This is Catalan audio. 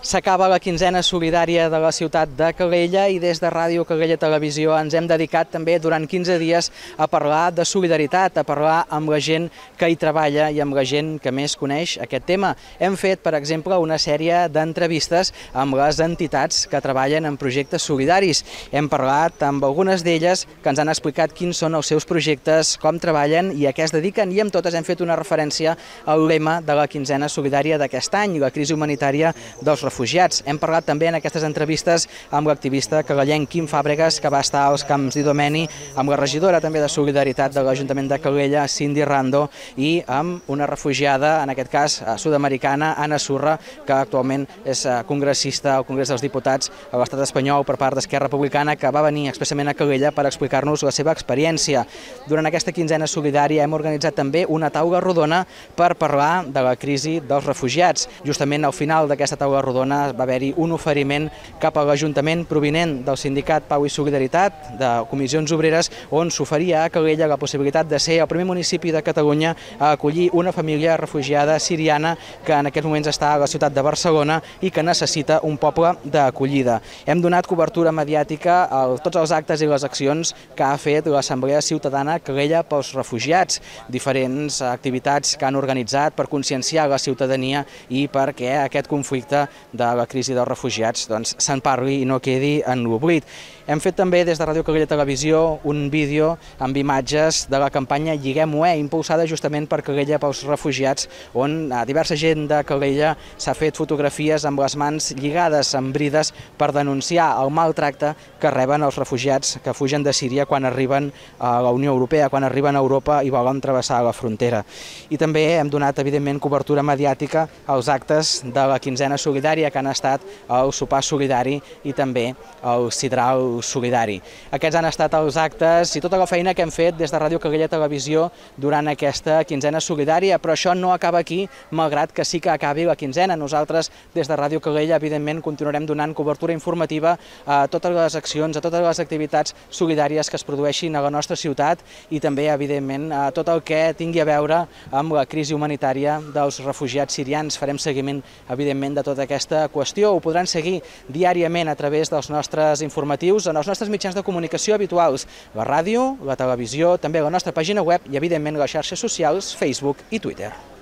S'acaba la quinzena solidària de la ciutat de Calella i des de Ràdio Calella Televisió ens hem dedicat també durant 15 dies a parlar de solidaritat, a parlar amb la gent que hi treballa i amb la gent que més coneix aquest tema. Hem fet, per exemple, una sèrie d'entrevistes amb les entitats que treballen en projectes solidaris. Hem parlat amb algunes d'elles que ens han explicat quins són els seus projectes, com treballen i a què es dediquen, i amb totes hem fet una referència al lema de la quinzena solidària d'aquest any, la crisi humanitària dels refugiats. Hem parlat també en aquestes entrevistes amb l'activista calellenc Quim Fàbregas, que va estar als Camps d'Idomeni, amb la regidora també de Solidaritat de l'Ajuntament de Calella, Cindy Rando, i amb una refugiada, en aquest cas sud-americana, Anna Surra, que actualment és congressista al Congrés dels Diputats a l'Estat espanyol per part d'Esquerra Republicana, que va venir expressament a Calella per explicar-nos la seva experiència. Durant aquesta quinzena solidària hem organitzat també una taula rodona per parlar de la crisi dels refugiats. Justament al final d'aquesta taula rodona va haver-hi un oferiment cap a l'Ajuntament provinent del sindicat Pau i Solidaritat, de Comissions Obreres, on s'oferia a Calella la possibilitat de ser el primer municipi de Catalunya a acollir una família refugiada siriana que en aquests moments està a la ciutat de Barcelona i que necessita un poble d'acollida. Hem donat cobertura mediàtica a tots els actes i les accions que ha fet l'Assemblea Ciutadana Calella pels Refugiats, diferents activitats que han organitzat per conscienciar la ciutadania i perquè aquest conflicte de la crisi dels refugiats se'n parli i no quedi en l'oblit. Hem fet també des de Ràdio Calella Televisió un vídeo amb imatges de la campanya Lliguem-ho, impulsada justament per Calella pels Refugiats, on diversa gent de Calella s'ha fet fotografies amb les mans lligades amb brides per denunciar el maltracte que reben els refugiats que fugen de Síria quan arriben a la Unió Europea, quan arriben a Europa i volen travessar la frontera. I també hem donat, evidentment, cobertura mediàtica als actes de la quinzena solidària, que han estat el sopar solidari i també el sidral solidari. Aquests han estat els actes i tota la feina que hem fet des de Ràdio Calella Televisió durant aquesta quinzena solidària, però això no acaba aquí, malgrat que sí que acabi la quinzena. Nosaltres, des de Ràdio Calella, evidentment, continuarem donant cobertura informativa a totes les accions, a totes les activitats solidàries que es produeixin a la nostra ciutat i també, evidentment, a tot el que tingui a veure amb la crisi humanitària dels refugiats sirians. Farem seguiment, evidentment, de tota aquesta qüestió. Ho podran seguir diàriament a través dels nostres informatius, en els nostres mitjans de comunicació habituals, la ràdio, la televisió, també la nostra pàgina web i, evidentment, les xarxes socials, Facebook i Twitter.